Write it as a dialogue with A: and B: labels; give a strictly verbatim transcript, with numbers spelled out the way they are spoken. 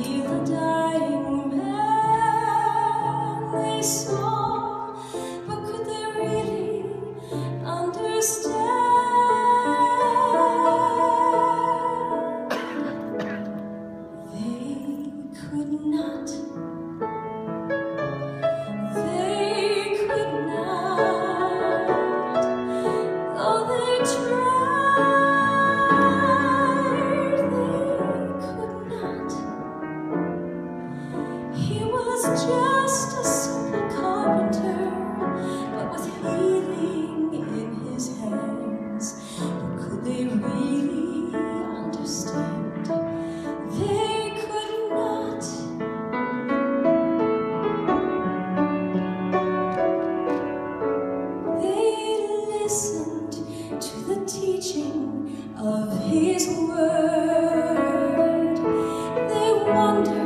A: heal a dying man they saw, but could they really understand? They could not. They could not, though they tried, they could not. He was just a simple carpenter, but with healing in his hands. But could they really understand? They could not. They listened to the teaching of his word. They wondered